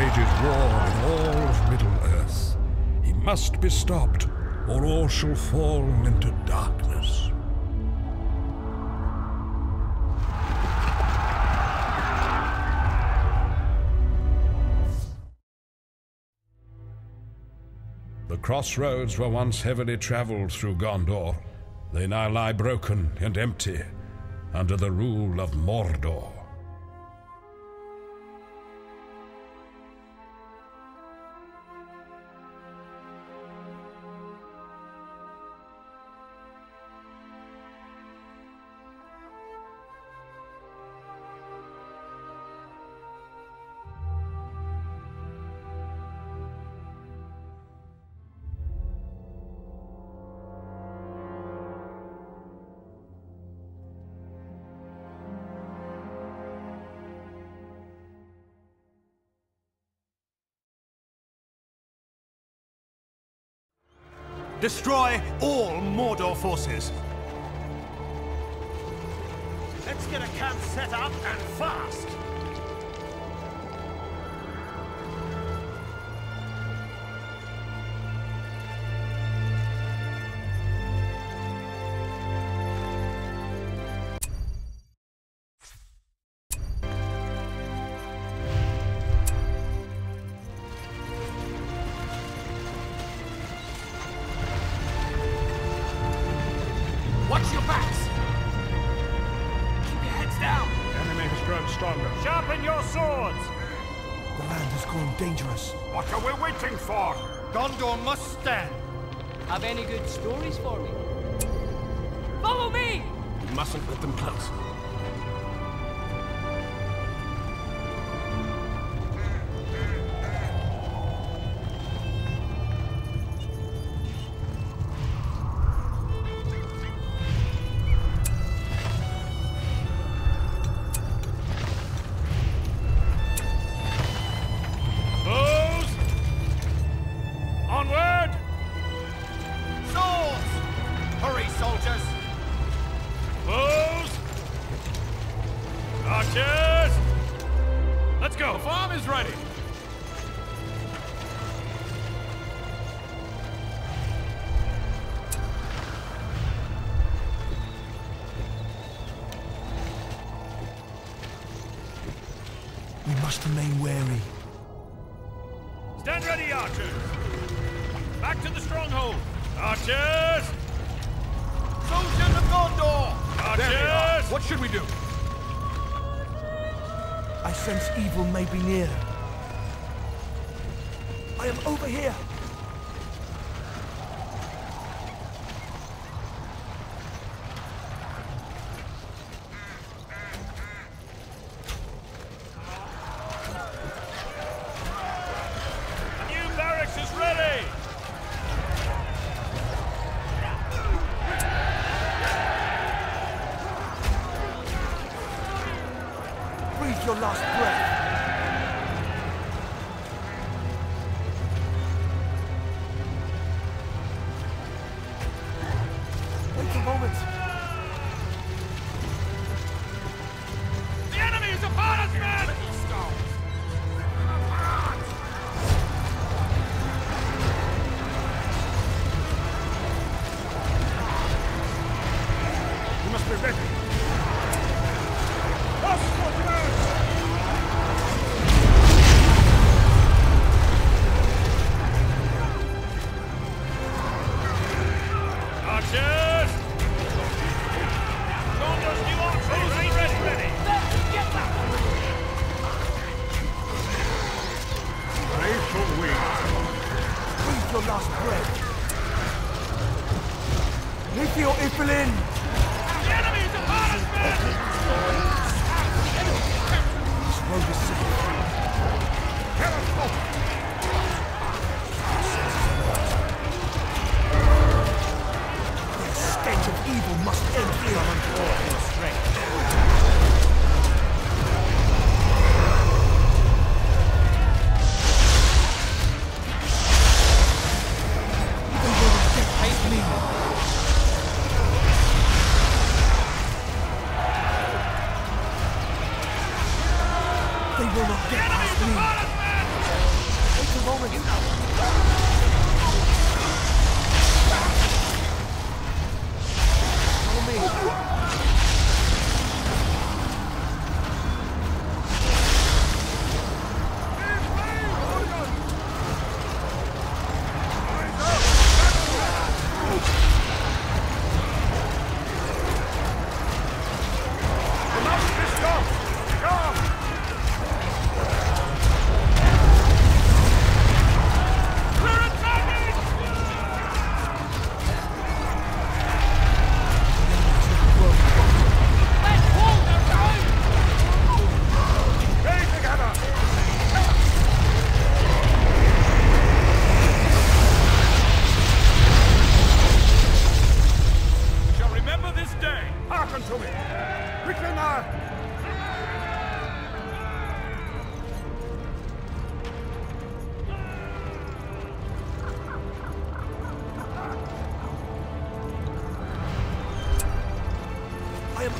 wages war in all of Middle-earth. He must be stopped, or all shall fall into darkness. The crossroads were once heavily traveled through Gondor. They now lie broken and empty, under the rule of Mordor. Destroy all Mordor forces! Let's get a camp set up and fast! Watch your backs! Keep your heads down! The enemy has grown stronger. Sharpen your swords! The land has grown dangerous. What are we waiting for? Gondor must stand! Have any good stories for me? Follow me! We mustn't let them close. Archers! Let's go! The farm is ready! We must remain wary. Stand ready, archers! Back to the stronghold! Archers! Soldiers of Gondor! Archers! What should we do? I sense evil may be near. I am over here. The new barracks is ready! Breathe your last breath. Wait a moment. The enemy is upon us, men! We must be ready. Archers! Gondor's new archers! Ready! Get back! They shall win. Breathe your last breath. Nithio Ifilin! The enemy is upon us, men! This road is safe. The stench of evil must end here. They will get past me. They will not get past me.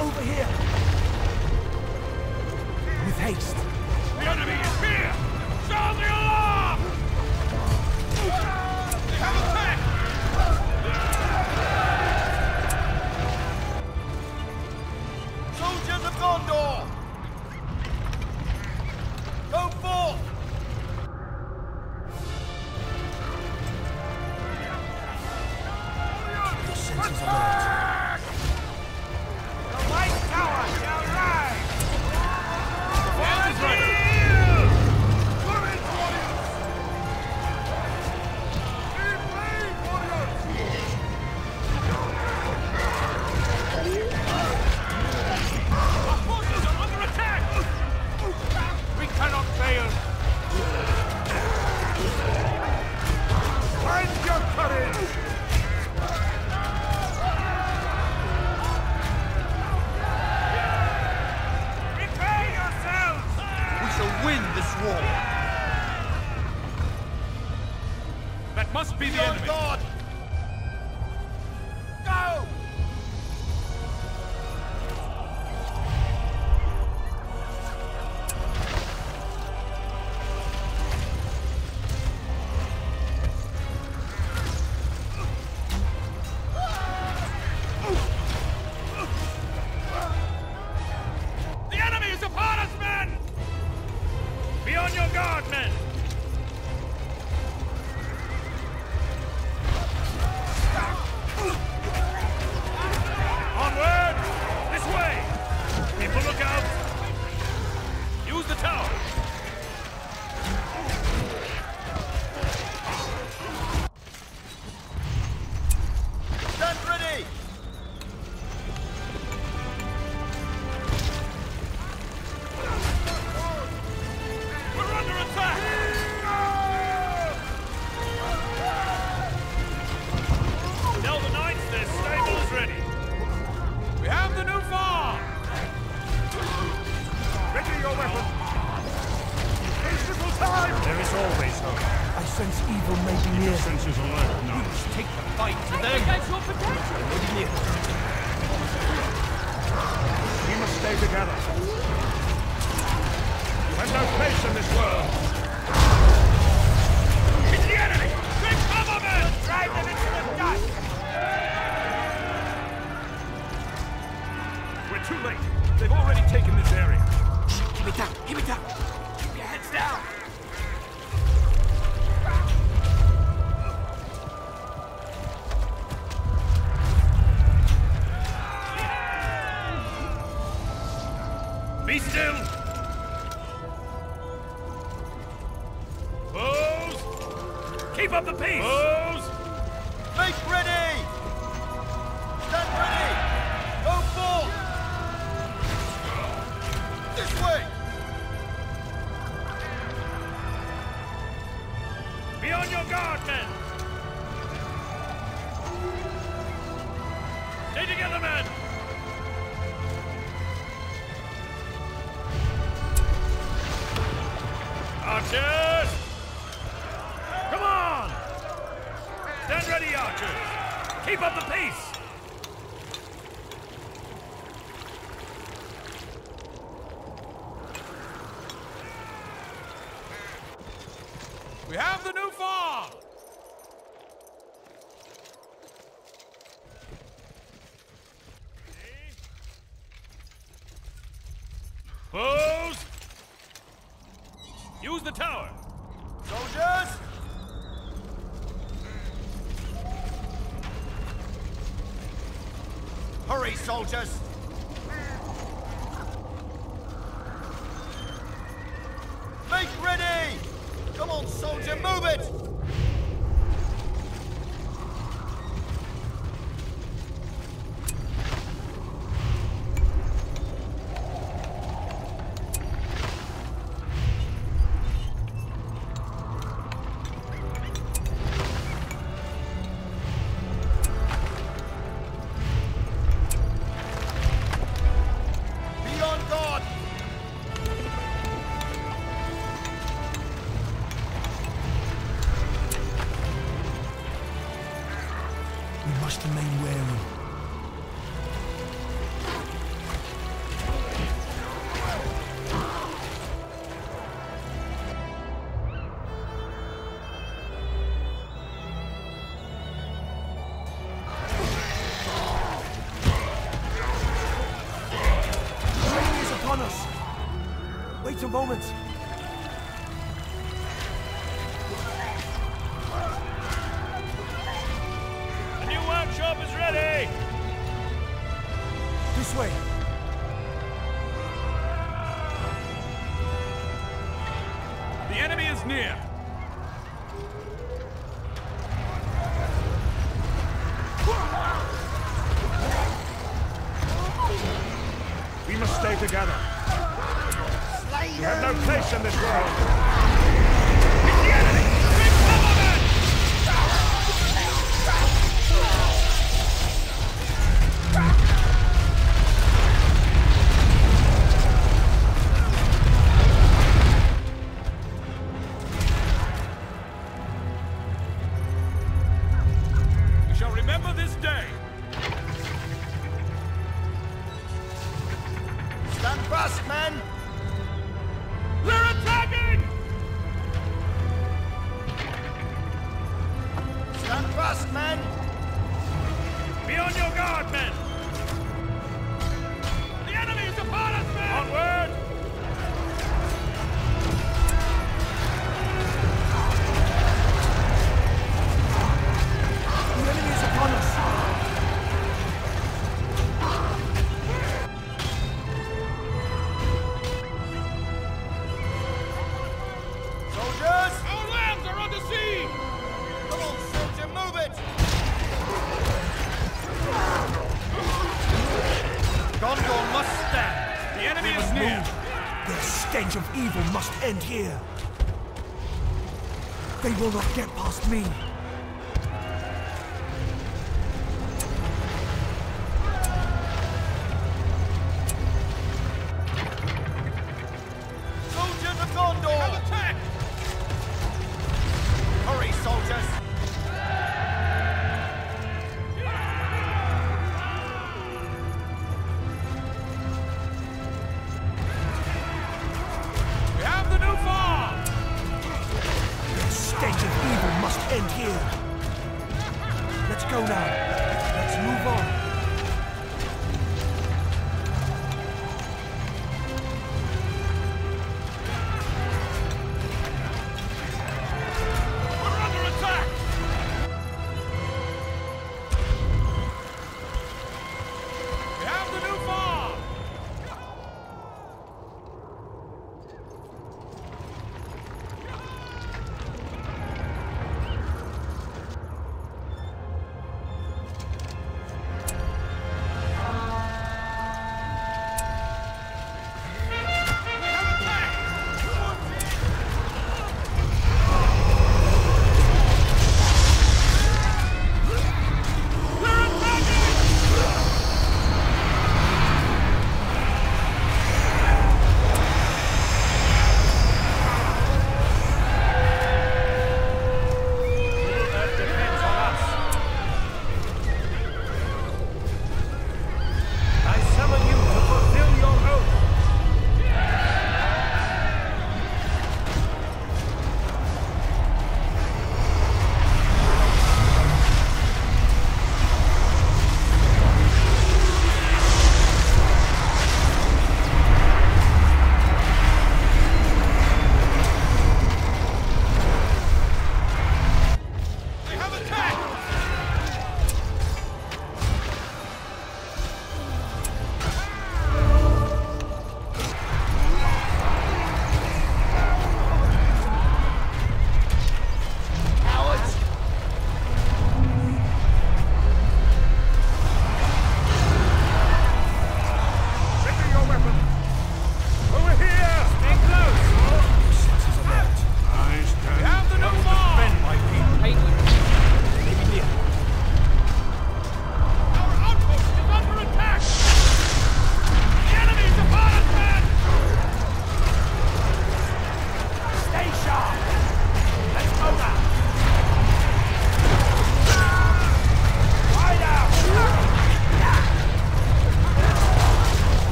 Over here! With haste! The enemy is here! Sound the alarm! They have attacked! Soldiers of Gondor! Go forth! The senses alert. The White Tower shall rise! Fire is ready! Our forces are under attack! We cannot fail! Find your courage! Prepare yourselves! We shall win this war! That must be the enemy! God! Go! The enemy is upon us, men! Be on your guard, men! Onward! This way! People, look out! Use the tower! Stand ready! We're under attack! Tell the knights their stable is ready. We have the new farm! Ready your weapon! There's little time! There is always hope. I sense evil may be near. Senses alert now. Take the fight to I think I saw potential. We must stay together. You have no place in this world. It's the enemy! Quick, cover, men! Drive them into the dust! We're too late. They've already taken this area. Keep it down! Keep it down! Keep your heads down! Be still! Foes! Keep up the pace! Foes! Make ready! Stand ready! Go forth! This way! Be on your guard, men! Stay together, men! Archers! Come on! Stand ready, archers! Keep up the pace! We have the new farm! Foes! Use the tower! Soldiers! Hurry, soldiers! Make ready! Come on, soldier, move it! Be on guard! We must remain wary. moment. The new workshop is ready! This way. The enemy is near! We must stay together. We have no place in this world. It's the enemy! Big cover, men! We shall remember this day. Stand fast, men! They're attacking! Stand fast, men! Be on your guard, men! The enemy is upon us, men! Onward! The enemy is upon us. Soldiers! Our lands are under siege! Come on, soldier, move it! Gondor must stand! The enemy is near! Their stench of evil must end here. They will not get past me. Soldiers of Gondor! Attack! Hurry, soldiers! We have the new farm! Their stench of evil must end here. Let's go now. Let's move on. We're under attack! We have the new farm!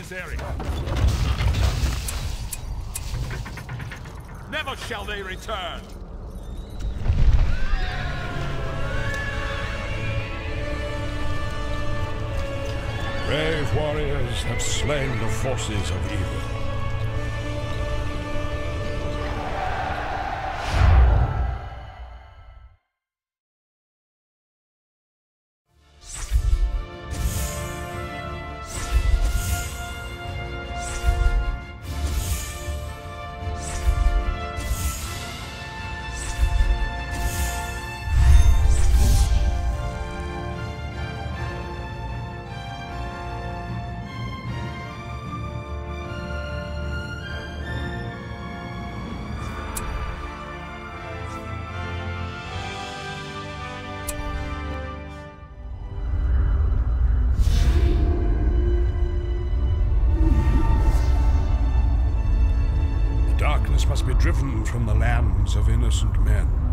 this area. Never shall they return! Brave warriors have slain the forces of evil. Darkness must be driven from the lands of innocent men.